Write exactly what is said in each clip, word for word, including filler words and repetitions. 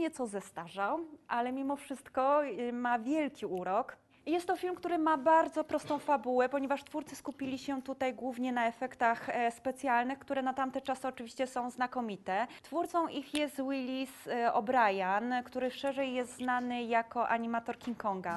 nieco zestarzał, ale mimo wszystko y, ma wielki urok. Jest to film, który ma bardzo prostą fabułę, ponieważ twórcy skupili się tutaj głównie na efektach e, specjalnych, które na tamte czasy oczywiście są znakomite. Twórcą ich jest Willis e, O'Brien, który szerzej jest znany jako animator King Konga.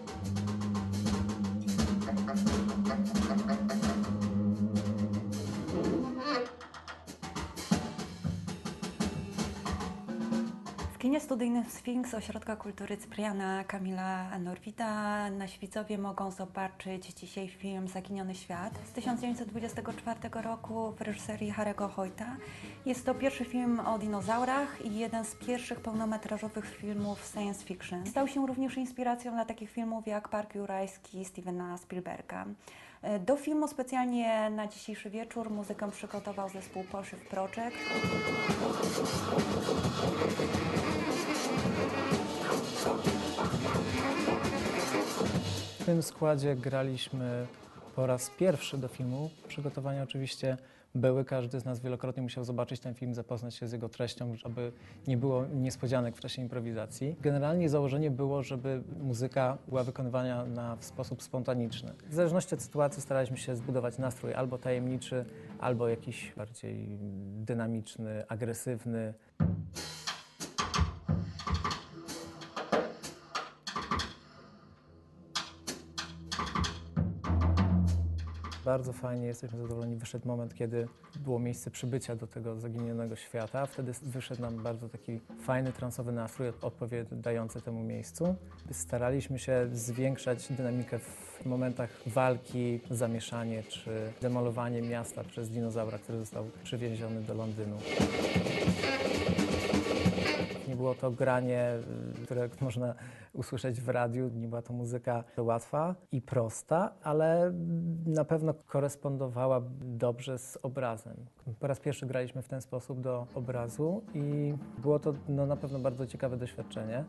W kinie studyjnym Sfinks Ośrodka Kultury Cypriana Kamila Norwida na Świdzowie mogą zobaczyć dzisiaj film Zaginiony świat z tysiąc dziewięćset dwudziestego czwartego roku w reżyserii Harry'ego Hoyta. Jest to pierwszy film o dinozaurach i jeden z pierwszych pełnometrażowych filmów science fiction. Stał się również inspiracją dla takich filmów jak Park Jurajski Stevena Spielberga. Do filmu specjalnie na dzisiejszy wieczór muzykę przygotował zespół Poszyw Project. W tym składzie graliśmy po raz pierwszy do filmu. Przygotowania oczywiście były, każdy z nas wielokrotnie musiał zobaczyć ten film, zapoznać się z jego treścią, żeby nie było niespodzianek w czasie improwizacji. Generalnie założenie było, żeby muzyka była wykonywana na, w sposób spontaniczny. W zależności od sytuacji staraliśmy się zbudować nastrój albo tajemniczy, albo jakiś bardziej dynamiczny, agresywny. Bardzo fajnie, jesteśmy zadowoleni. Wyszedł moment, kiedy było miejsce przybycia do tego zaginionego świata. Wtedy wyszedł nam bardzo taki fajny, transowy nastrój odpowiadający temu miejscu. Staraliśmy się zwiększać dynamikę w momentach walki, zamieszanie czy demolowanie miasta przez dinozaura, który został przywieziony do Londynu. Nie było to granie, które można usłyszeć w radiu, nie była to muzyka łatwa i prosta, ale na pewno korespondowała dobrze z obrazem. Po raz pierwszy graliśmy w ten sposób do obrazu i było to no, na pewno bardzo ciekawe doświadczenie.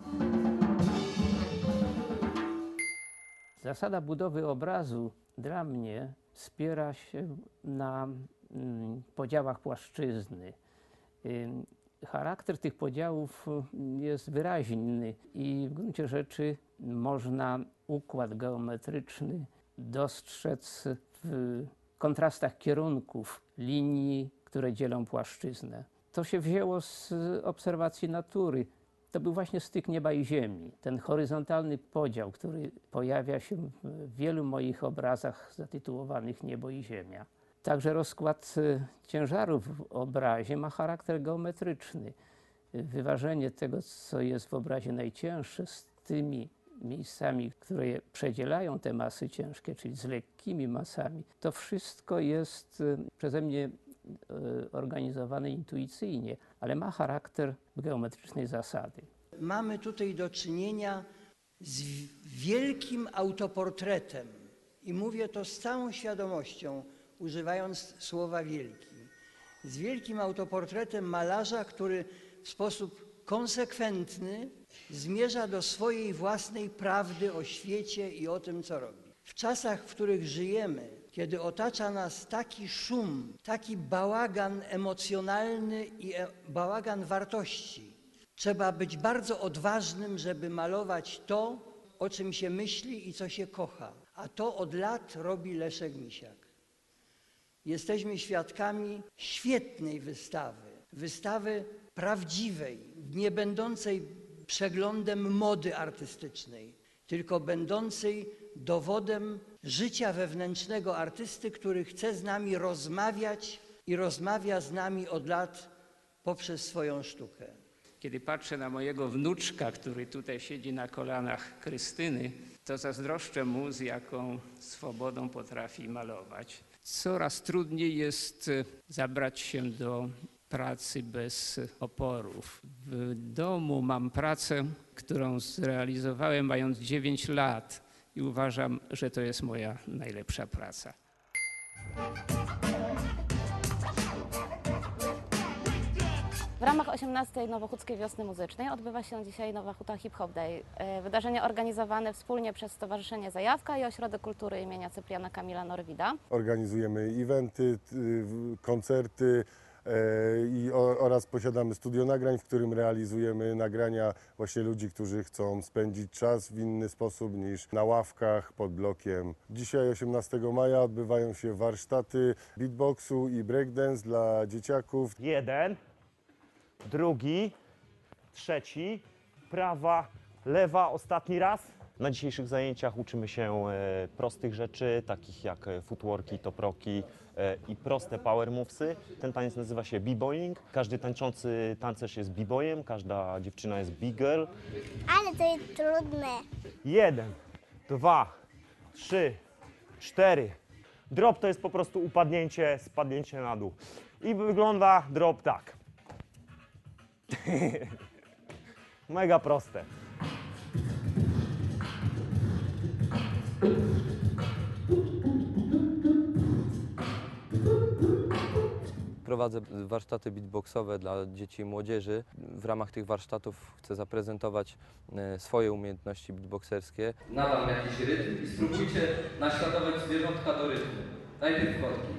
Zasada budowy obrazu dla mnie wspiera się na mm, podziałach płaszczyzny. Ym, Charakter tych podziałów jest wyraźny i w gruncie rzeczy można układ geometryczny dostrzec w kontrastach kierunków linii, które dzielą płaszczyznę. To się wzięło z obserwacji natury. To był właśnie styk nieba i ziemi. Ten horyzontalny podział, który pojawia się w wielu moich obrazach zatytułowanych Niebo i Ziemia. Także rozkład ciężaru w obrazie ma charakter geometryczny. Wyważenie tego, co jest w obrazie najcięższe, z tymi miejscami, które przedzielają te masy ciężkie, czyli z lekkimi masami, to wszystko jest przeze mnie organizowane intuicyjnie, ale ma charakter geometrycznej zasady. Mamy tutaj do czynienia z wielkim autoportretem i mówię to z całą świadomością, używając słowa wielki, z wielkim autoportretem malarza, który w sposób konsekwentny zmierza do swojej własnej prawdy o świecie i o tym, co robi. W czasach, w których żyjemy, kiedy otacza nas taki szum, taki bałagan emocjonalny i bałagan wartości, trzeba być bardzo odważnym, żeby malować to, o czym się myśli i co się kocha. A to od lat robi Leszek Misiak. Jesteśmy świadkami świetnej wystawy, wystawy prawdziwej, nie będącej przeglądem mody artystycznej, tylko będącej dowodem życia wewnętrznego artysty, który chce z nami rozmawiać i rozmawia z nami od lat poprzez swoją sztukę. Kiedy patrzę na mojego wnuczka, który tutaj siedzi na kolanach Krystyny, to zazdroszczę mu, z jaką swobodą potrafi malować. Coraz trudniej jest zabrać się do pracy bez oporów. W domu mam pracę, którą zrealizowałem mając dziewięć lat i uważam, że to jest moja najlepsza praca. W ramach osiemnastej Nowochódzkiej Wiosny Muzycznej odbywa się dzisiaj Nowa Huta Hip Hop Day. Wydarzenie organizowane wspólnie przez Stowarzyszenie Zajawka i Ośrodek Kultury imienia Cypriana Kamila Norwida. Organizujemy eventy, koncerty, i o, oraz posiadamy studio nagrań, w którym realizujemy nagrania właśnie ludzi, którzy chcą spędzić czas w inny sposób niż na ławkach pod blokiem. Dzisiaj osiemnastego maja odbywają się warsztaty beatboxu i breakdance dla dzieciaków. Jeden, drugi, trzeci, prawa, lewa, ostatni raz. Na dzisiejszych zajęciach uczymy się e, prostych rzeczy, takich jak e, footworki, toproki e, i proste power movesy. Ten taniec nazywa się b-boying. Każdy tańczący tancerz jest b-boyem, każda dziewczyna jest b-girl. Ale to jest trudne. Jeden, dwa, trzy, cztery. Drop to jest po prostu upadnięcie, spadnięcie na dół. I wygląda drop tak. Mega proste. Prowadzę warsztaty beatboxowe dla dzieci i młodzieży. W ramach tych warsztatów chcę zaprezentować e, swoje umiejętności beatboxerskie. Nadam jakiś rytm i spróbujcie naśladować zwierzątka do rytmu. Najpierw kotki.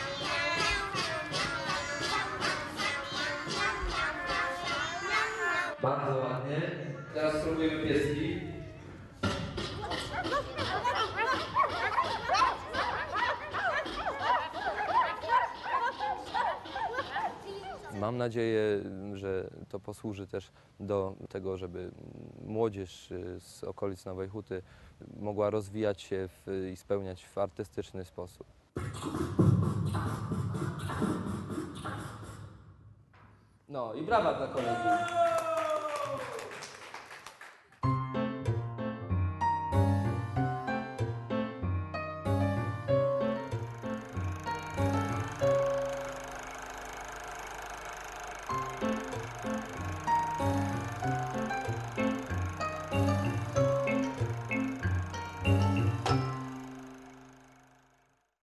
Bardzo ładnie. Teraz spróbujemy pieski. Mam nadzieję, że to posłuży też do tego, żeby młodzież z okolic Nowej Huty mogła rozwijać się w, i spełniać w artystyczny sposób. No i brawa dla kolegi.